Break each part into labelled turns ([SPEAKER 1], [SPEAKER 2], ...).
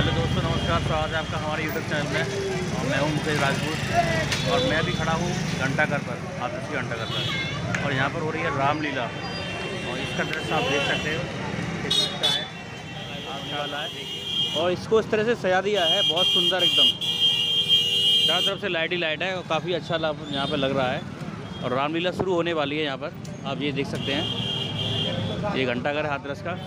[SPEAKER 1] Hello दोस्तों, नमस्कार। स्वागत है आपका हमारे यूट्यूब चैनल में। और मैं हूं मुकेश राजपूत और मैं भी खड़ा हूं घंटाघर पर, हाथरस की घंटाघर पर। और यहां पर हो रही है रामलीला और इसका दृश्य आप देख सकते हो कितना अच्छा है, आने वाला है। और इसको इस तरह से सजा दिया है, बहुत सुंदर एकदम, चारों तरफ से लाइट ही लाइट है और काफ़ी अच्छा यहाँ पर लग रहा है। और रामलीला शुरू होने वाली है यहाँ पर, आप ये देख सकते हैं। ये घंटाघर है हाथरस का।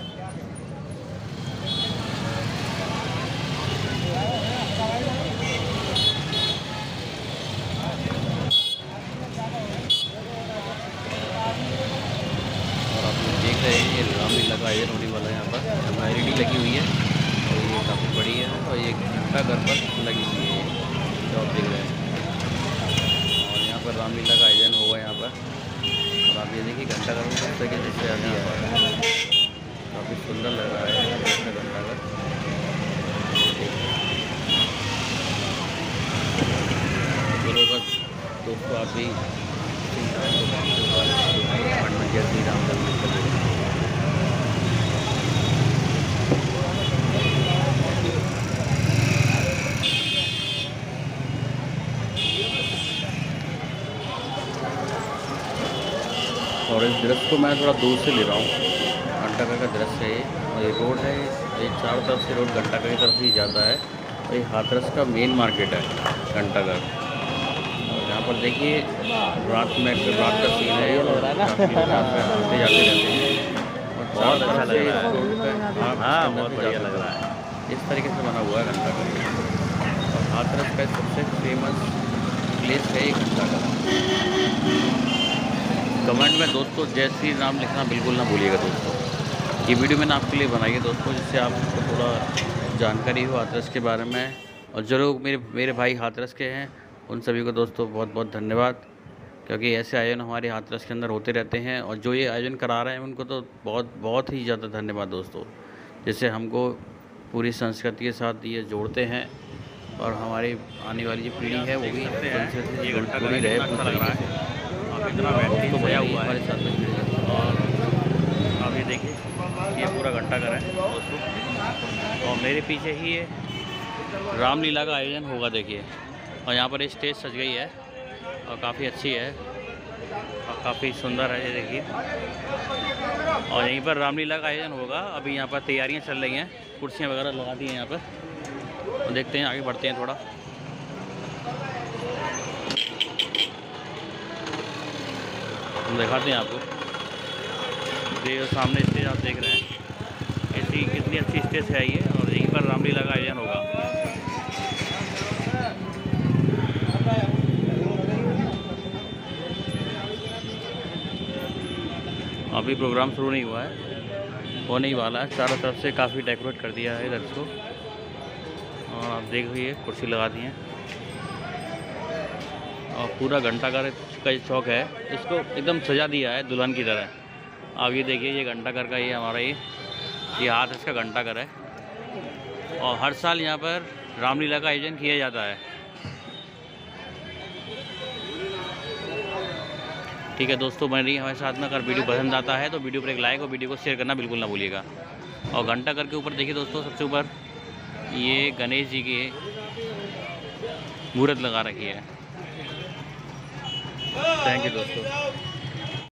[SPEAKER 1] देख रहे हैं ये रामलीला का आयोजन होने वाला है। यहाँ पर LED लगी हुई है और ये काफ़ी बड़ी है और ये घंटाघर पर लगी हुई है, जो आप देख रहे हैं। और यहाँ पर रामलीला का आयोजन होगा यहाँ पर। और आप ये देखिए घंटाघर में किस तरीके से सजा दिया है, काफ़ी सुंदर लग रहा है घंटाघर। दोस्तों आप भी जय श्री राम और इस दृश्य को मैं थोड़ा दूर से ले रहा हूँ। घंटाघर का दृश्य है ये, और ये रोड है, ये चारों तरफ से रोड घंटाघर की तरफ ही जाता है। और ये हाथरस का मेन मार्केट है घंटाघर। और यहाँ पर देखिए रात का सीन है और काफ़ी आते जाते रहते हैं और बहुत अच्छा लग रहा है। हाँ, बहुत बढ़िया लग रहा है। इस तरीके से बना हुआ है घंटाघर और हाथरस का सबसे फेमस प्लेस है ये घंटाघर। कमेंट में दोस्तों जय श्री राम लिखना बिल्कुल ना भूलिएगा दोस्तों। ये वीडियो मैंने आपके लिए बनाई है दोस्तों, जिससे आपको थोड़ा जानकारी हो हाथरस के बारे में। और जो लोग मेरे भाई हाथरस के हैं उन सभी को दोस्तों बहुत बहुत धन्यवाद, क्योंकि ऐसे आयोजन हमारे हाथरस के अंदर होते रहते हैं। और जो ये आयोजन करा रहे हैं उनको तो बहुत बहुत ही ज़्यादा धन्यवाद दोस्तों, जिससे हमको पूरी संस्कृति के साथ ये जोड़ते हैं और हमारी आने वाली जो पीढ़ी है वो भी जुड़ी रहे पूरी तरीके से। इतना बेहतरीन सजा हुआ है हमारे साथ में। और आप ये देखिए ये पूरा घंटाघर है दोस्तों, और मेरे पीछे ही ये रामलीला का आयोजन होगा देखिए। और यहाँ पर एक स्टेज सज गई है और काफ़ी अच्छी है और काफ़ी सुंदर है, ये देखिए। और यहीं पर रामलीला का आयोजन होगा। अभी यहाँ पर तैयारियाँ चल रही हैं, कुर्सियाँ वगैरह लगा दी हैं यहाँ पर। और देखते हैं, आगे बढ़ते हैं थोड़ा। हम दिखाते हैं आपको। ये सामने स्टेज आप देख रहे हैं, ऐसी कितनी अच्छी स्टेज है ये। और यहीं पर रामलीला का आयोजन होगा। अभी प्रोग्राम शुरू नहीं हुआ है, होने ही वाला है। चारों तरफ से काफ़ी डेकोरेट कर दिया है इधर को। और आप देखिए कुर्सी लगा दी है और पूरा घंटाघर का ये चौक है, इसको एकदम सजा दिया है दुल्हन की तरह। आप ये देखिए ये घंटाघर का, ये हमारा ये हाथरस का घंटाघर है। और हर साल यहाँ पर रामलीला का आयोजन किया जाता है। ठीक है दोस्तों, बने रहिए हमारे साथ में। अगर वीडियो पसंद आता है तो वीडियो पर एक लाइक और वीडियो को शेयर करना बिल्कुल ना भूलिएगा। और घंटाघर के ऊपर देखिए दोस्तों, सबसे ऊपर ये गणेश जी की मूर्त लगा रखी है। थैंक यू दोस्तों।